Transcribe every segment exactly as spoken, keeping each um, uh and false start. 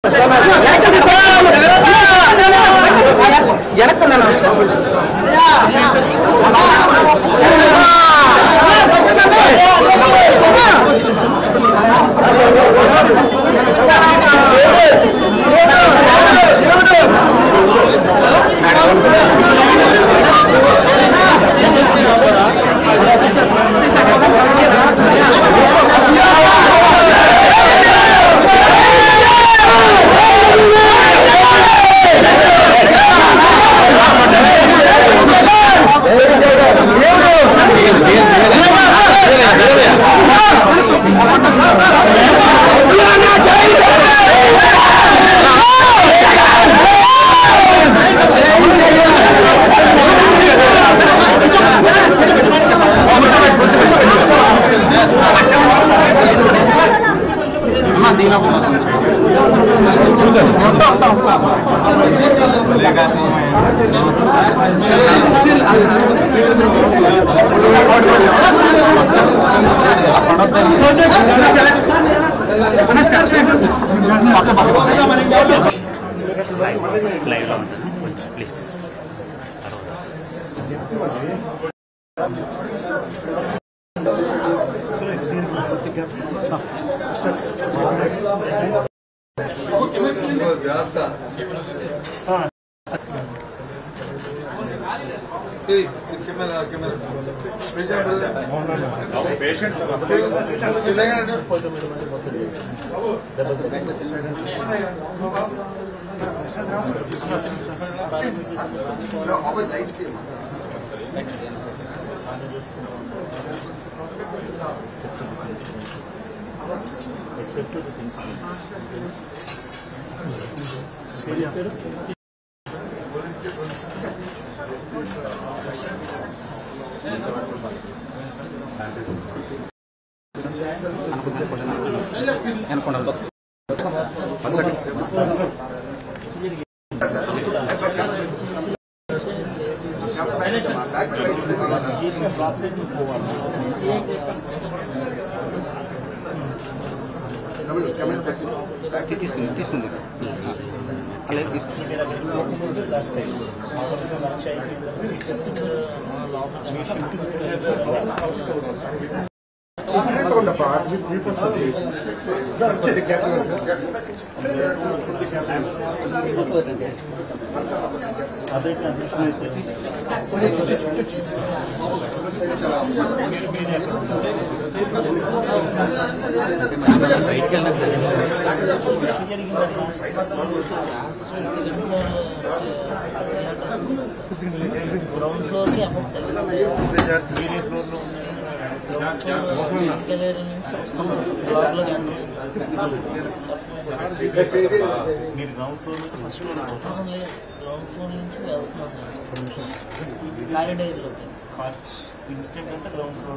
instant at the ground floor.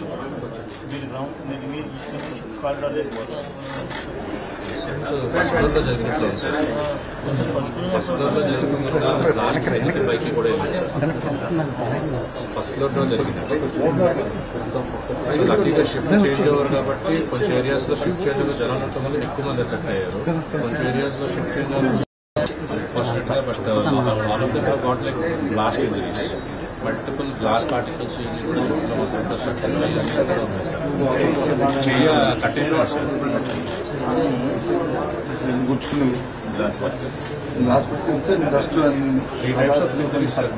We ground maybe corridor there. First floor lo jarigina sir. First floor lo jarigina last minute bike kuda illu sir. First floor lo jarigina. So lucky ga shift change over kabatti konch areas lo shift change lo janam untam valla ekku mandi effect ayyaru. Konch areas lo shift change unfortunately but uh, all of them have got like blast injuries. Multiple glass particles in the structure cheya container sir glass particles glass particles dust and three types of injuries sir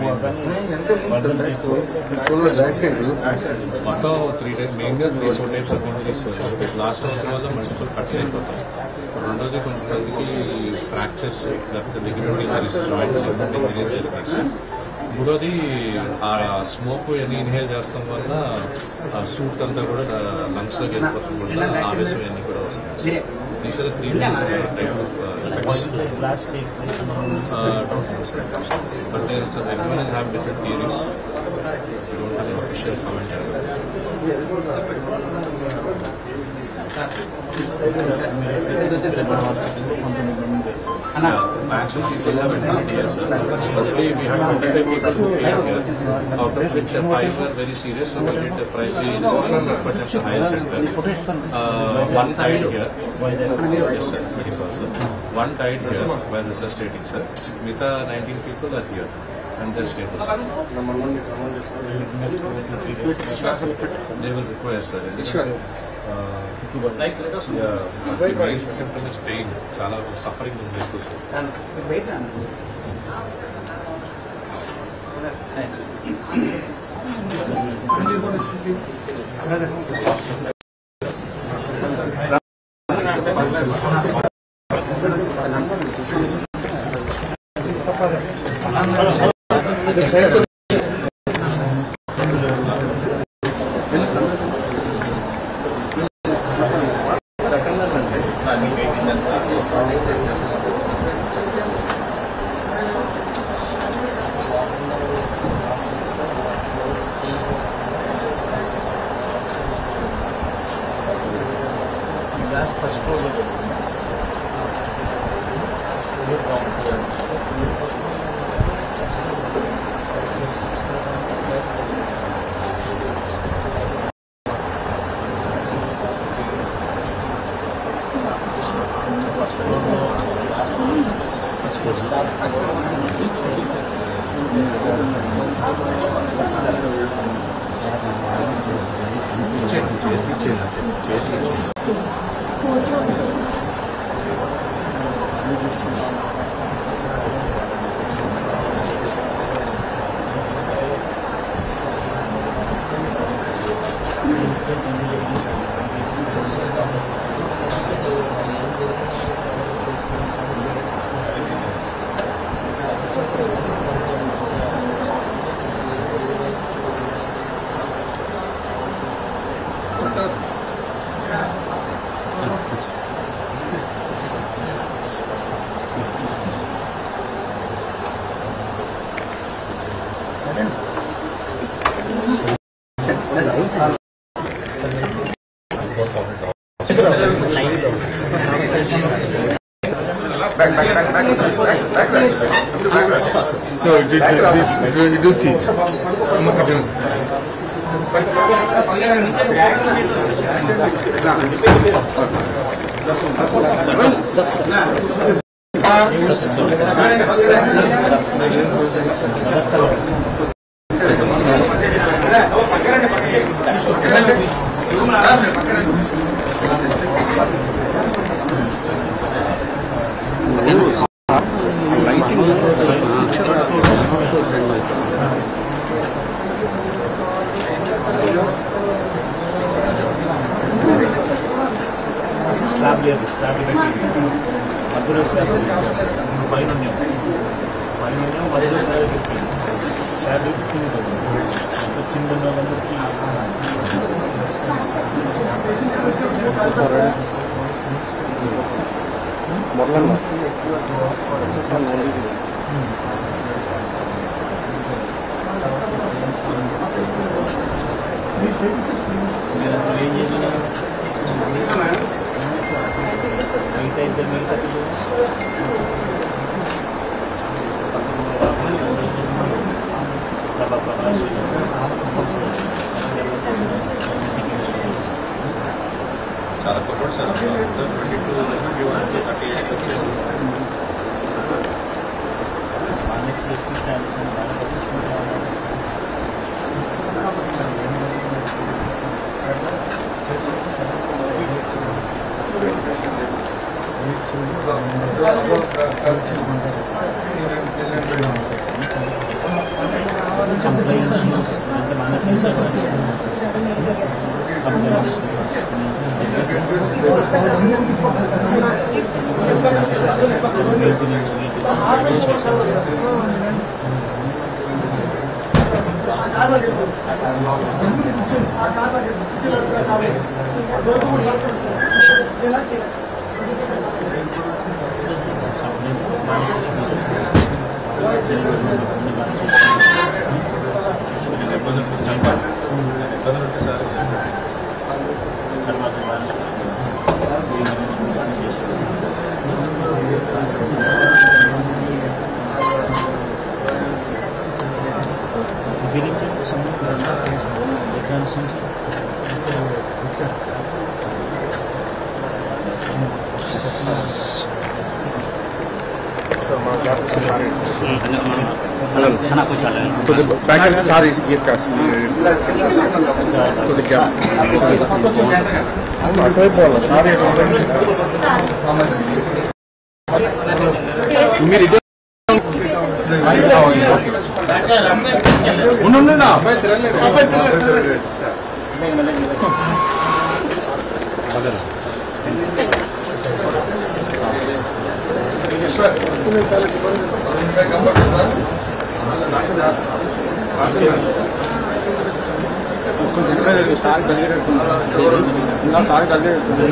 moto three types mainly three four types of injuries sir last time valla multiple cuts అయిపోతాయి రెండోది కొంతమందికి fractures లేకపోతే దిగుబడి injuries joint injuries జరిగాయి sir మూడోది ఆ smoke ఎన్ని inhale చేస్తాం వల్ల ఆ సూట్ అంతా కూడా లంగ్స్లోకి వెళ్ళిపోతాం వల్ల ఆవేశం అన్నీ కూడా వస్తాయి these are three types of effects but everyone is have different theories you don't have an official comment as అన్న maximum people have attended here, sir. Already we had twenty-five people who came here, out of which uh, five were very serious, so we did the primary referred them to higher center. Uh, one died here. Yes, sir. Medical, sir. One died here, where this is stating, sir. Mita nineteen people are here, and their status. They will require, sir. Uh, like, yeah, the main symptom is pain. Chala suffering in the kusum. Wait, That's first floor. Back, back, back, back, back, back, back, back, back. No, you did, you did, you did teach. I'm not going slab లేదు, slab పెట్టి మధ్యలో slab పైన ఉన్నాం పైన ఉన్నాం మధ్యలో slab పెట్టి slab పెట్టి చిన్న వాళ్ళందరికీ ఏం చేసినా మిగతా ఇద్దరు మిగతా చాలా కొట్టాడు sir twenty two thirty eight వాళ్ళకి సేఫ్టీ స్టాండ్స్ అని బాగా పట్టించుకుంటారు. కంప్లైంట్స్ అంటే మన కంప్లైంట్స్ తర్వాత to the back and sorry give caps to the cap అటు పోవాలి సారీ మీరు ఉండు అబ్బాయి తిరగలేదు స్టార్ కలిగేటట్టు స్టార్ కలిగేటట్టు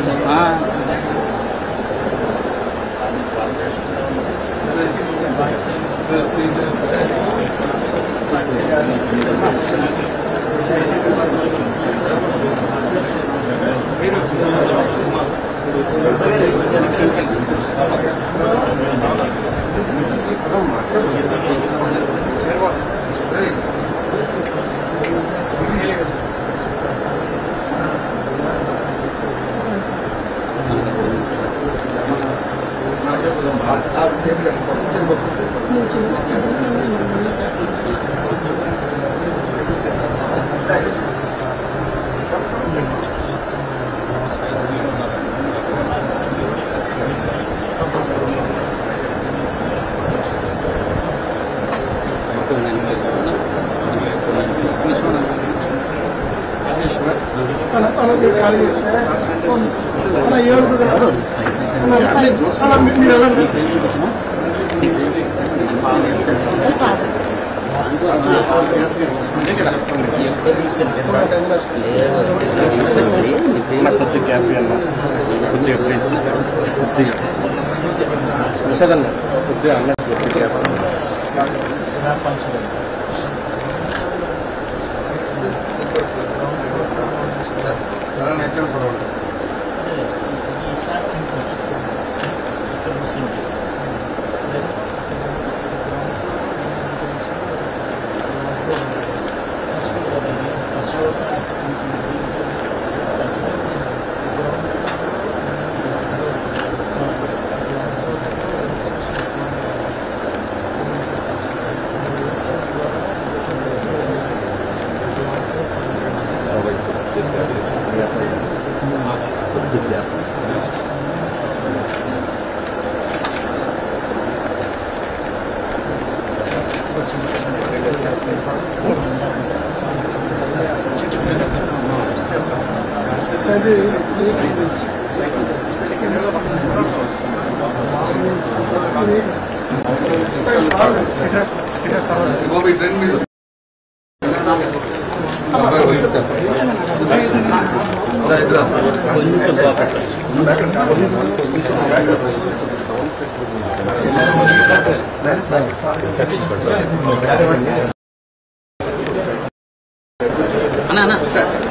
అన్న అన్న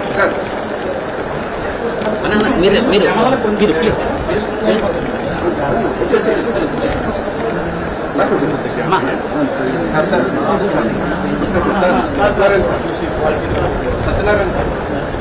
అన్న అన్న మీరు మీరు మీరు ప్లీజ్ అమ్మా సత్యనారాయణ సార్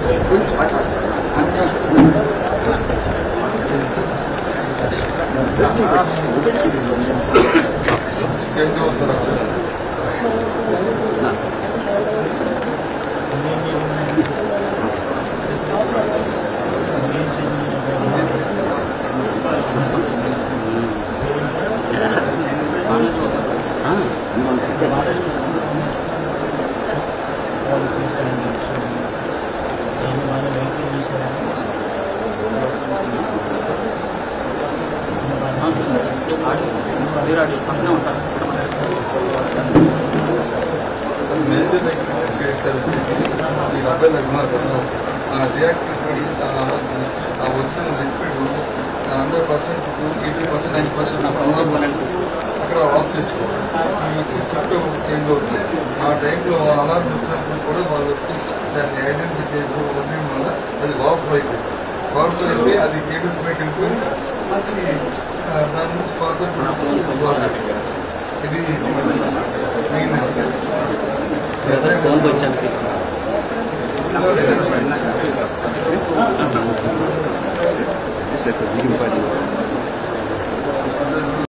వచ్చిన liquid hundred percent eighty percent ninety percent అక్కడ ఆఫ్ చేసుకోవాలి వచ్చి చుట్టూ చేంజ్ అవుతుంది. ఆ టైంలో అలారం వచ్చినప్పుడు కూడా వాళ్ళు వచ్చి దాన్ని ఐడెంటిఫై చేయడం వల్ల అది వాఫ్ అయిపోయింది. వాఫ్ అయితే అది కేబుల్స్ పైకి వెళ్ళిపోయి అది దాని నుంచి పర్సెంట్ ఇది main This is the beginning part.